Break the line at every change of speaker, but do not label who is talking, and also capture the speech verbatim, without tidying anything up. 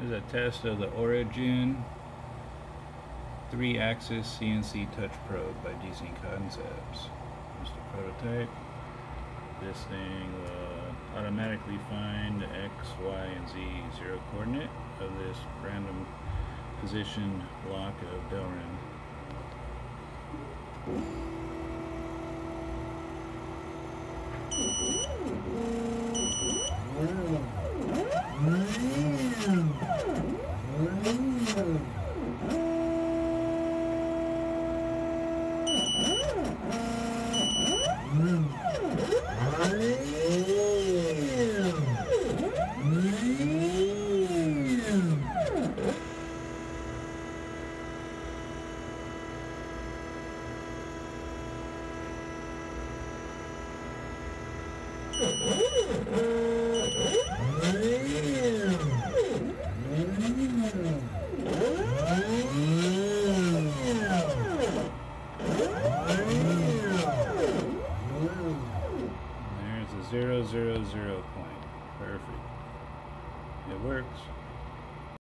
This is a test of the ORIGYN three axis C N C touch probe by D C Concepts. Just a prototype. This thing will automatically find the X, Y, and Z zero coordinate of this random position block of Delrin. There's a zero zero zero point. Perfect. It works.